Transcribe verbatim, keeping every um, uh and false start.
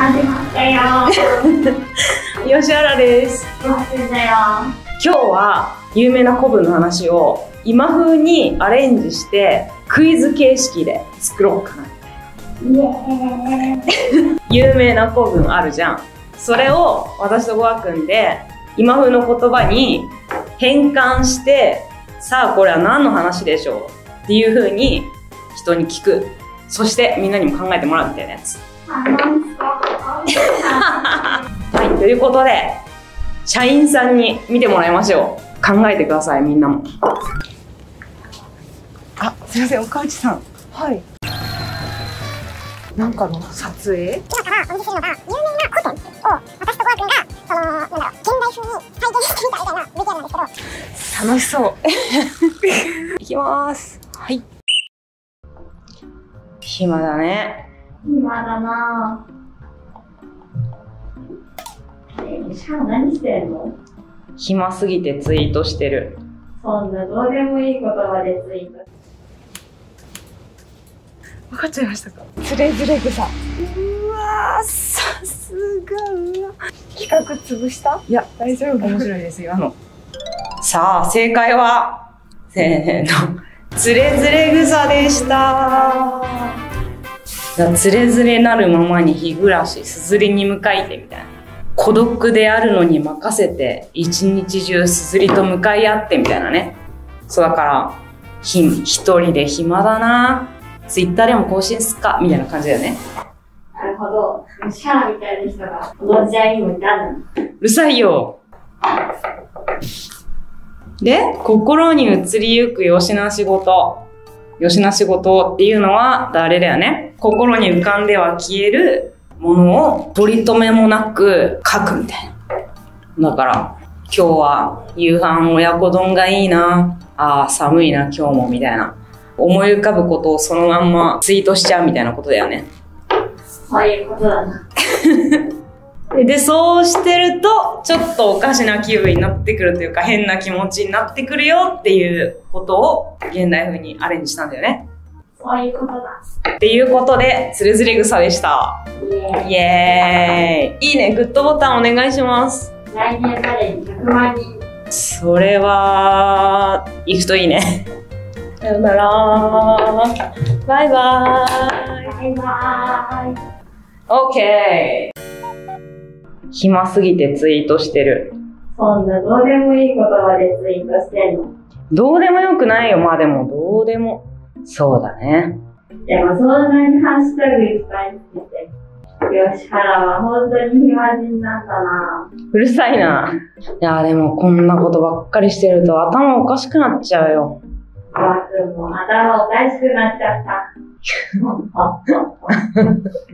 始まったよ。 吉原です。 待ってたよ。 今日は有名な古文の話を今風にアレンジしてクイズ形式で作ろうかな。 イエーイ。 有名な古文あるじゃん。それを私とゴア君で今風の言葉に変換して、さあこれは何の話でしょうっていう風に人に聞く。そしてみんなにも考えてもらうみたいなやつ。はい、ということで社員さんに見てもらいましょう。考えてください、みんなも。あ、すいません、岡内さん。はい。なんかの撮影？ 今からお見せするのが有名な古典を私とゴア君がそのなんだろう現代風に再現してみたみたいな ブイティーアール なんですけど。 楽しそう。いきます。はい。暇だね。 暇だなぁ。え、しかも何してんの？ 暇すぎてツイートしてる。 そんなどうでもいい言葉でツイート。 分かっちゃいましたか？つれづれ草。うわー、さすが。うわ、企画潰した？いや、大丈夫。面白いですよ、あの。さあ、正解は、せーの。つれづれ草でした。つれづれなるままに日暮らし、すずりに向かいてみたいな。孤独であるのに任せて、一日中すずりと向かい合ってみたいなね。そうだから、ひ、一人で暇だな。ツイッターでも更新すっかみたいな感じだよね。 なるほど。シャアみたいな人がこの時代にもいたんだ。 うるさいよ。で、心に移りゆくよしな仕事。よしな仕事っていうのは誰だよね。心に浮かんでは消えるものを取り留めもなく書くみたいな。だから、今日は夕飯親子丼がいいな。ああ、寒いな今日もみたいな。思い浮かぶことをそのまんまツイートしちゃうみたいなことだよね。 そういうことだな。 で、そうしてると、ちょっとおかしな気分になってくるというか、変な気持ちになってくるよっていうことを、現代風にアレンジしたんだよね。 そういうことだ。 っていうことで、つれづれ草でした。 イエーイ。 イエーイ。いいね、グッドボタンお願いします。 来年までにひゃくまんにん。 それは、行くといいね。さよなら。バイバーイ。 バイバーイ。 オッケー。暇すぎてツイートしてる。 そんなどうでもいい言葉でツイートしてんの？ どうでもよくないよ。まあでも、どうでも。そうだね。 でもそんなにハッシュタグいっぱいつけて。吉原は本当に暇人なんだな。 うるさいな。いやでもこんなことばっかりしてると頭おかしくなっちゃうよ。 ゴア君も頭おかしくなっちゃった。